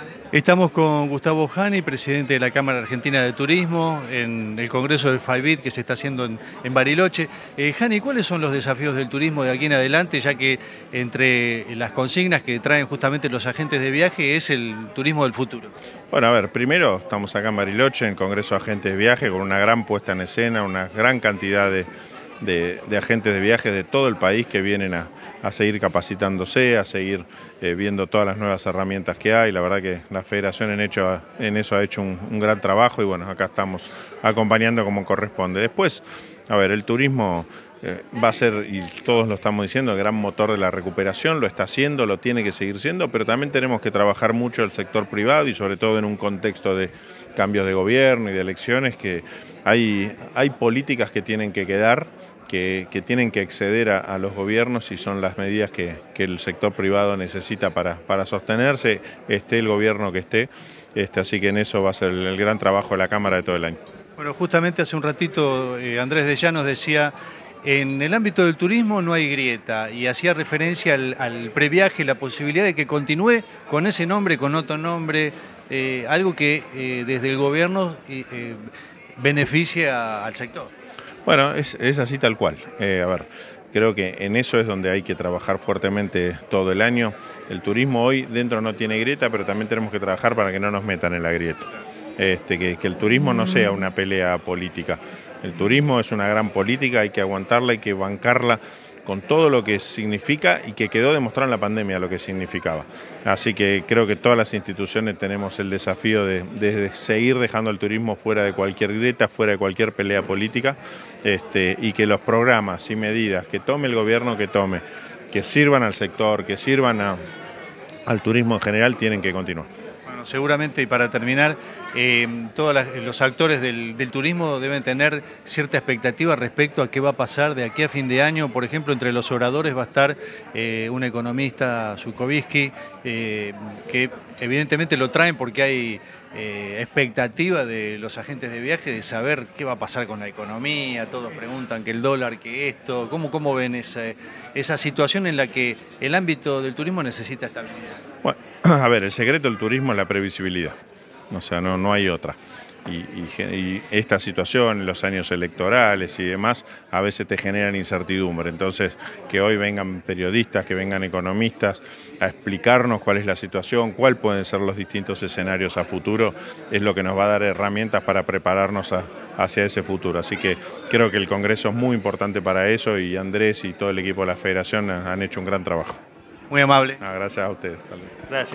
Estamos con Gustavo Jani, presidente de la Cámara Argentina de Turismo, en el Congreso del FAIBIT que se está haciendo en Bariloche. Jani, ¿cuáles son los desafíos del turismo de aquí en adelante, ya que entre las consignas que traen justamente los agentes de viaje es el turismo del futuro? Bueno, a ver, primero estamos acá en Bariloche, en el Congreso de Agentes de Viaje, con una gran puesta en escena, una gran cantidad de agentes de viaje de todo el país que vienen a seguir capacitándose, a seguir viendo todas las nuevas herramientas que hay. La verdad que la Federación en eso ha hecho un gran trabajo y bueno, acá estamos acompañando como corresponde. Después, a ver, el turismo va a ser, y todos lo estamos diciendo, el gran motor de la recuperación, lo está haciendo, lo tiene que seguir siendo, pero también tenemos que trabajar mucho el sector privado y sobre todo en un contexto de cambios de gobierno y de elecciones que hay políticas que tienen que quedar, que tienen que exceder a los gobiernos y son las medidas que el sector privado necesita para sostenerse, esté el gobierno que esté, así que en eso va a ser el gran trabajo de la Cámara de todo el año. Bueno, justamente hace un ratito Andrés de Llanos decía, en el ámbito del turismo no hay grieta, y hacía referencia al previaje, la posibilidad de que continúe con ese nombre, con otro nombre, algo que desde el gobierno beneficia al sector. Bueno, es así tal cual. A ver, creo que en eso es donde hay que trabajar fuertemente todo el año. El turismo hoy dentro no tiene grieta, pero también tenemos que trabajar para que no nos metan en la grieta. Que el turismo no sea una pelea política. El turismo es una gran política, hay que aguantarla, hay que bancarla con todo lo que significa y que quedó demostrado en la pandemia lo que significaba. Así que creo que todas las instituciones tenemos el desafío de seguir dejando el turismo fuera de cualquier grieta, fuera de cualquier pelea política, y que los programas y medidas que tome el gobierno que sirvan al sector, que sirvan al turismo en general, tienen que continuar. Bueno, seguramente, y para terminar, todos los actores del turismo deben tener cierta expectativa respecto a qué va a pasar de aquí a fin de año. Por ejemplo, entre los oradores va a estar un economista, Zukovsky, que evidentemente lo traen porque hay expectativa de los agentes de viaje de saber qué va a pasar con la economía. Todos preguntan que el dólar, que esto. ¿Cómo ven esa situación en la que el ámbito del turismo necesita estabilidad? Bueno, a ver, el secreto del turismo es la previsibilidad, o sea, no hay otra. Y esta situación, los años electorales y demás, a veces te generan incertidumbre. Entonces, que hoy vengan periodistas, que vengan economistas a explicarnos cuál es la situación, cuáles pueden ser los distintos escenarios a futuro, es lo que nos va a dar herramientas para prepararnos hacia ese futuro. Así que creo que el Congreso es muy importante para eso y Andrés y todo el equipo de la Federación han hecho un gran trabajo. Muy amable. Gracias a ustedes. Gracias.